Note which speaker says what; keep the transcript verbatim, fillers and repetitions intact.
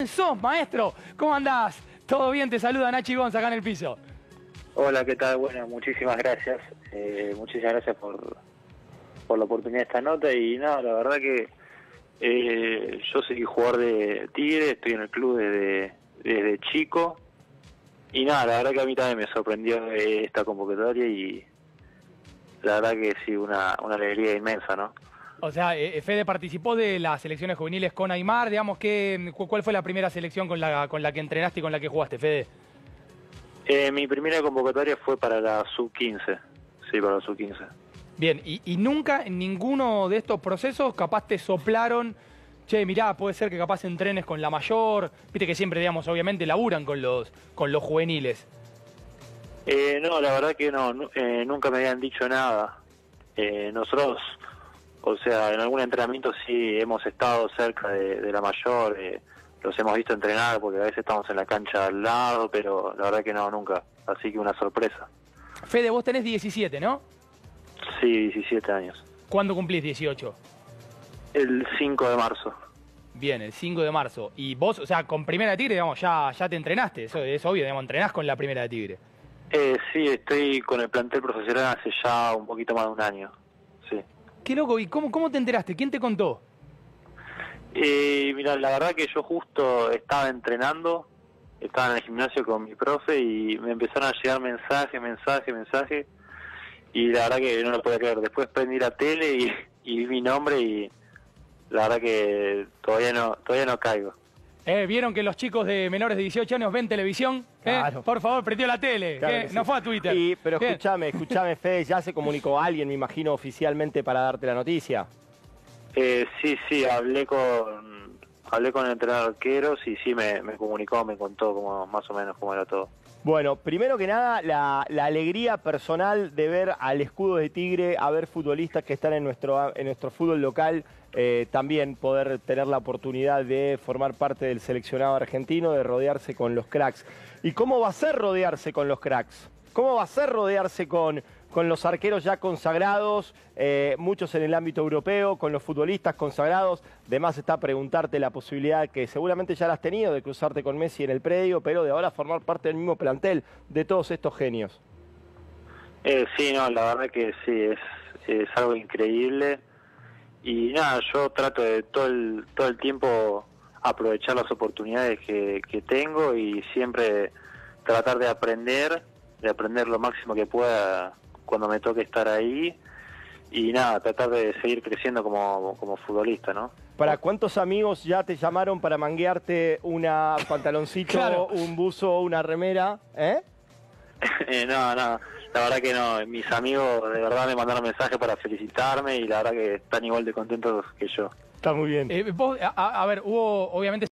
Speaker 1: ¿Quién sos, maestro? ¿Cómo andás? ¿Todo bien? Te saluda Nachi Gonza acá en el piso.
Speaker 2: Hola, ¿qué tal? Bueno, muchísimas gracias. Eh, muchísimas gracias por, por la oportunidad de esta nota. Y nada, la verdad que eh, yo soy jugador de Tigre, estoy en el club desde, desde chico. Y nada, la verdad que a mí también me sorprendió esta convocatoria y la verdad que sí, una, una alegría inmensa, ¿no?
Speaker 1: O sea, eh, Fede participó de las selecciones juveniles con Aymar, digamos, que, ¿cuál fue la primera selección con la, con la que entrenaste y con la que jugaste, Fede?
Speaker 2: Eh, mi primera convocatoria fue para la sub quince, sí, para la sub quince.
Speaker 1: Bien, y, y nunca en ninguno de estos procesos capaz te soplaron, che, mirá, puede ser que capaz entrenes con la mayor, viste que siempre, digamos, obviamente laburan con los, con los juveniles.
Speaker 2: Eh, no, la verdad que no, eh, nunca me habían dicho nada. Eh, nosotros, o sea, en algún entrenamiento sí hemos estado cerca de, de la mayor, eh, los hemos visto entrenar porque a veces estamos en la cancha al lado, pero la verdad que no, nunca. Así que una sorpresa.
Speaker 1: Fede, vos tenés diecisiete, ¿no?
Speaker 2: Sí, diecisiete años.
Speaker 1: ¿Cuándo cumplís dieciocho?
Speaker 2: El cinco de marzo.
Speaker 1: Bien, el cinco de marzo. Y vos, o sea, con Primera de Tigre, digamos, ya, ya te entrenaste, eso es obvio, digamos, entrenás con la Primera de Tigre.
Speaker 2: Eh, sí, estoy con el plantel profesional hace ya un poquito más de un año, sí.
Speaker 1: Qué loco, ¿y cómo, cómo te enteraste? ¿Quién te contó?
Speaker 2: Eh, mira, la verdad que yo justo estaba entrenando, estaba en el gimnasio con mi profe y me empezaron a llegar mensajes, mensajes, mensajes y la verdad que no lo podía creer. Después prendí la tele y, y vi mi nombre y la verdad que todavía no, todavía no caigo.
Speaker 1: Eh, ¿Vieron que los chicos de menores de dieciocho años ven televisión? ¿Eh?
Speaker 3: Claro.
Speaker 1: Por favor, prendió la tele.
Speaker 3: Claro
Speaker 1: ¿Eh?
Speaker 3: que sí.
Speaker 1: No fue a Twitter.
Speaker 3: Y, pero
Speaker 1: Bien.
Speaker 3: escúchame, escúchame, Fede, ya se comunicó alguien, me imagino, oficialmente para darte la noticia.
Speaker 2: Eh, sí, sí, hablé con hablé con el entrenador arqueros y sí me, me comunicó, me contó como, más o menos cómo era todo.
Speaker 3: Bueno, primero que nada, la, la alegría personal de ver al escudo de Tigre, a ver futbolistas que están en nuestro, en nuestro fútbol local, eh, también poder tener la oportunidad de formar parte del seleccionado argentino, de rodearse con los cracks. ¿Y cómo va a ser rodearse con los cracks? ¿Cómo va a ser rodearse con, con los arqueros ya consagrados, eh, muchos en el ámbito europeo, con los futbolistas consagrados? Además está preguntarte la posibilidad, que seguramente ya la has tenido, de cruzarte con Messi en el predio, pero de ahora formar parte del mismo plantel de todos estos genios.
Speaker 2: Eh, sí, no, la verdad que sí, es, es algo increíble. Y nada, yo trato de todo el, todo el tiempo aprovechar las oportunidades que, que tengo y siempre tratar de aprender, de aprender lo máximo que pueda cuando me toque estar ahí. Y nada, tratar de seguir creciendo como, como futbolista, ¿no?
Speaker 3: ¿Para cuántos amigos ya te llamaron para manguearte una pantaloncito,
Speaker 1: Claro.
Speaker 3: un buzo, una remera? ¿Eh?
Speaker 2: Eh, no, no, la verdad que no. Mis amigos de verdad me mandaron mensajes para felicitarme y la verdad que están igual de contentos que yo.
Speaker 3: Está muy bien.
Speaker 1: Eh, vos, a, a ver, hubo, obviamente...